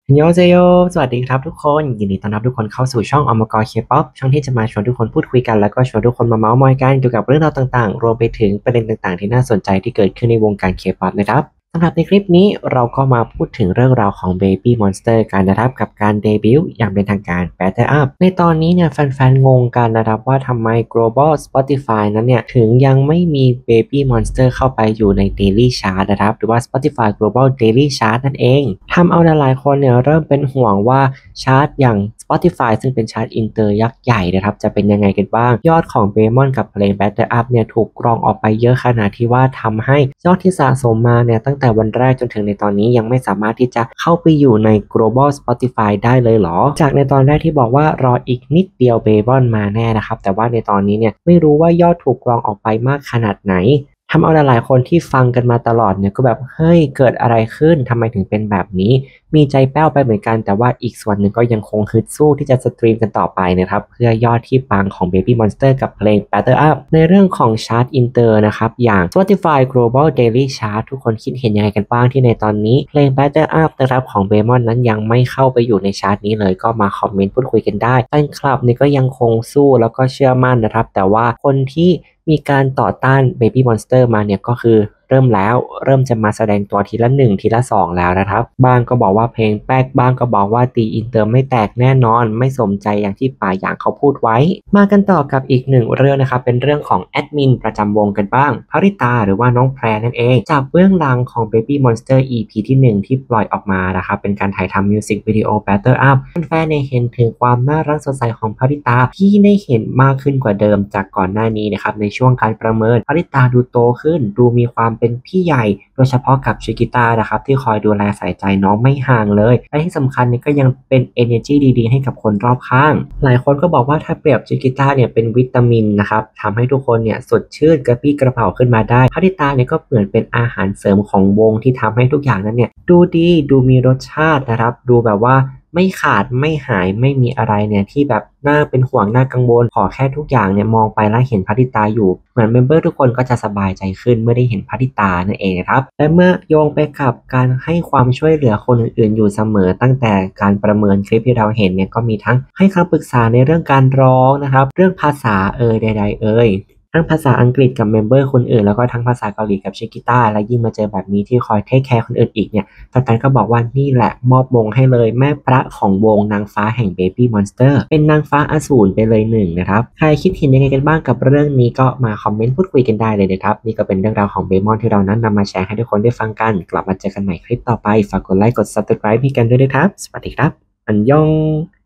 โยเซโยสวัสดีครับทุกคนยินดีต้อนรับทุกคนเข้าสู่ช่องอมกรเคป๊อปช่องที่จะมาชวนทุกคนพูดคุยกันแล้วก็ชวนทุกคนมาเมาท์มอยกันเกี่ยวกับเรื่องราวต่างๆรวมไปถึงประเด็นต่างๆที่น่าสนใจที่เกิดขึ้นในวงการเคป๊อปนะครับสำหรับในคลิปนี้เราก็มาพูดถึงเรื่องราวของ Baby Monster กันนะครับกับการเดบิวต์อย่างเป็นทางการ Batter Up ในตอนนี้เนี่ยแฟนๆงงกันนะครับว่าทำไม Global Spotify นั้นเนี่ยถึงยังไม่มี Baby Monster เข้าไปอยู่ใน Daily Chart นะครับหรือว่า Spotify Global Daily Chart นั่นเองทำเอาหลายๆคนเนี่ยเริ่มเป็นห่วงว่าชาร์ตอย่าง Spotify ซึ่งเป็นชาร์ตอินเตอร์ยักษ์ใหญ่นะครับจะเป็นยังไงกันบ้างยอดของ Baemon กับเพลง Batter Up เนี่ยถูกกรองออกไปเยอะขนาดที่ว่าทำให้ยอดที่สะสมมาเนี่ยตั้งแต่วันแรกจนถึงในตอนนี้ยังไม่สามารถที่จะเข้าไปอยู่ใน Global Spotify ได้เลยเหรอจากในตอนแรกที่บอกว่ารออีกนิดเดียว Baemon มาแน่นะครับแต่ว่าในตอนนี้เนี่ยไม่รู้ว่ายอดถูกกรองออกไปมากขนาดไหนทำเอาหลายๆคนที่ฟังกันมาตลอดเนี่ยก็แบบเฮ้ยเกิดอะไรขึ้นทำไมถึงเป็นแบบนี้มีใจแป้วไปเหมือนกันแต่ว่าอีกส่วนหนึ่งก็ยังคงฮึดสู้ที่จะสตรีมกันต่อไปนะครับเพื่อยอดที่ปังของ Baby Monster กับเพลง Batter Up ในเรื่องของชาร์ตอินเตอร์นะครับอย่าง Spotify Global Daily Chart ทุกคนคิดเห็นยังไงกันบ้างที่ในตอนนี้เพลง Batter Up นะครับของ Baemon นั้นยังไม่เข้าไปอยู่ในชาร์ตนี้เลยก็มาคอมเมนต์พูดคุยกันได้แฟนคลับนี่ก็ยังคงสู้แล้วก็เชื่อมั่นนะครับแต่ว่าคนที่มีการต่อต้าน Baby Monster มาเนี่ยก็คือเริ่มจะมาแสดงตัวทีละ1ทีละ2แล้วนะครับบางก็บอกว่าเพลงแป๊กบ้างก็บอกว่าตีอินเตอร์ไม่แตกแน่นอนไม่สมใจอย่างที่ป่าอย่างเขาพูดไว้มากันต่อกับอีกหนึ่งเรื่องนะครับเป็นเรื่องของแอดมินประจำวงกันบ้างภริตาหรือว่าน้องแพรนั่นเองจากเบื้องหลังของ Baby Monster EP ที่1ที่ปล่อยออกมานะครับเป็นการถ่ายทำมิวสิกวิดีโอ Batter Up แฟนๆได้เห็นถึงความน่ารักสดใสของภริตาที่ได้เห็นมากขึ้นกว่าเดิมจากก่อนหน้านี้นะครับในช่วงการประเมินภริตาดูโตขึ้นดูมีความเป็นพี่ใหญ่โดยเฉพาะกับชิกิต้านะครับที่คอยดูแลใส่ใจน้องไม่ห่างเลยและที่สำคัญเนี่ยก็ยังเป็น energy ดีๆให้กับคนรอบข้างหลายคนก็บอกว่าถ้าเปรียบชิกิต้าเนี่ยเป็นวิตามินนะครับทำให้ทุกคนเนี่ยสดชื่นกระปรี้กระเป๋าขึ้นมาได้ภริตาเนี่ยก็เหมือนเป็นอาหารเสริมของวงที่ทำให้ทุกอย่างนั้นเนี่ยดูดีดูมีรสชาตินะครับดูแบบว่าไม่ขาดไม่หายไม่มีอะไรเนี่ยที่แบบน่าเป็นห่วงน่ากังวลขอแค่ทุกอย่างเนี่ยมองไปแล้วเห็นภริตาอยู่เหมือนเมมเบอร์ทุกคนก็จะสบายใจขึ้นเมื่อได้เห็นภริตานั่นเองครับและเมื่อโยงไปกับการให้ความช่วยเหลือคนอื่นๆอยู่เสมอตั้งแต่การประเมินคลิปที่เราเห็นเนี่ยก็มีทั้งให้คำปรึกษาในเรื่องการร้องนะครับเรื่องภาษาใดๆทั้งภาษาอังกฤษกับเมมเบอร์คนอื่นแล้วก็ทั้งภาษาเกาหลีกับชิกิต้าและยิ่งมาเจอแบบนี้ที่คอยเทคแคร์คนอื่นอีกเนี่ยแฟนๆก็บอกว่านี่แหละมอบมงให้เลยแม่พระของวงนางฟ้าแห่ง Baby Monster เป็นนางฟ้าอสูรไปเลยหนึ่งนะครับใครคิดเห็นยังไงกันบ้างกับเรื่องนี้ก็มาคอมเมนต์พูดคุยกันได้เลยนะครับนี่ก็เป็นเรื่องราวของเบมอนที่เรานั้นนำมาแชร์ให้ทุกคนได้ฟังกันกลับมาเจอกันใหม่คลิปต่อไปฝากกดไลค์กด Subscribe ให้กันด้วยนะครับสวัสดีครับอันยอง